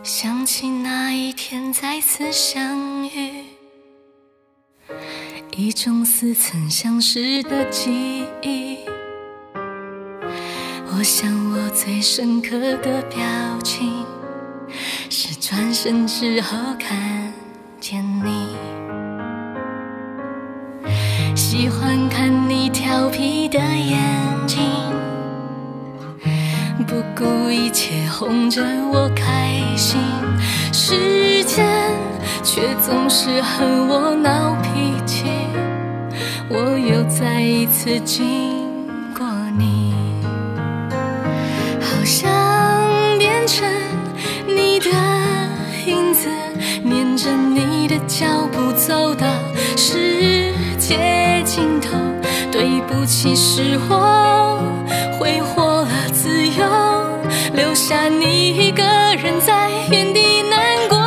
想起那一天再次相遇，一种似曾相识的记忆。我想我最深刻的表情是转身之后看见你，喜欢看你调皮的眼睛，不顾一切哄着我开心，时间却总是和我闹脾气，我又再一次经过你，好像变成你的影子，黏着你的脚步走到世界尽头。对不起，是我挥霍了自由，留下你一个人在原地难过。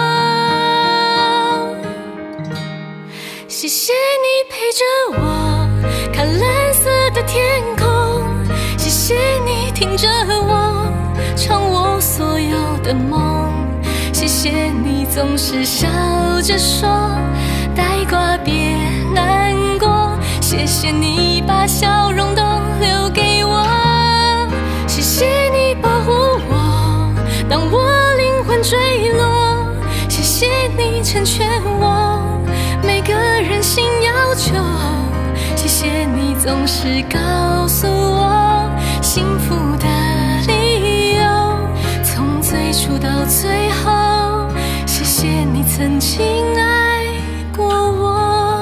谢谢你陪着我看蓝色的天空，谢谢你听着我唱我所有的梦，谢谢你总是笑着说呆瓜别难过，谢谢你把笑容都留给我，谢谢你保护我当我灵魂坠落，谢谢你成全我每个任性要求，谢谢你总是告诉我幸福的理由，从最初到最后，谢谢你曾经爱过我。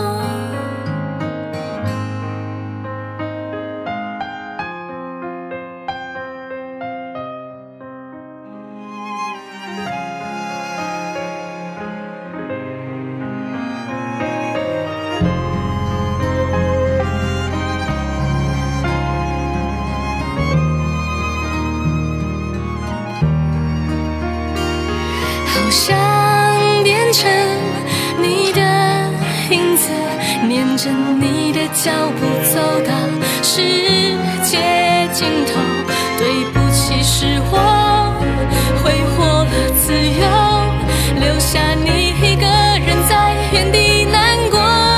好像变成你的影子，黏着你的脚步走到世界尽头。对不起，是我挥霍了自由，留下你一个人在原地难过。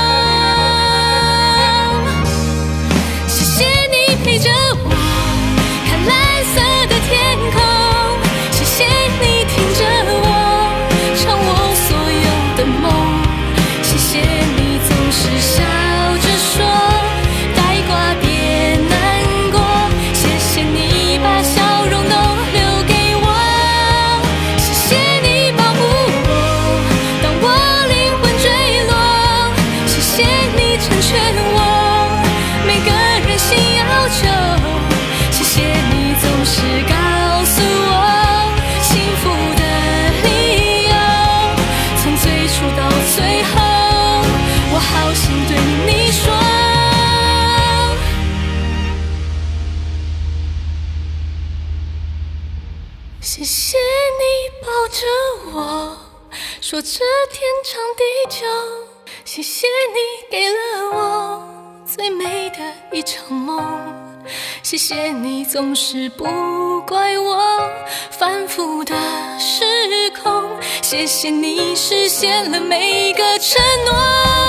谢谢你陪着我看蓝色的天空，谢谢你听着我所有的梦，谢谢你总是笑着说呆瓜别难过，谢谢你把笑容都留给我，谢谢你保护我当我灵魂坠落，谢谢你成全我每个任性要求，谢谢你总是告诉我幸福的理由，从最初到最后，我好想对你说，谢谢你抱着我说这天长地久，谢谢你给了我最美的一场梦，谢谢你总是不怪我反复的失控，谢谢你实现了每个承诺。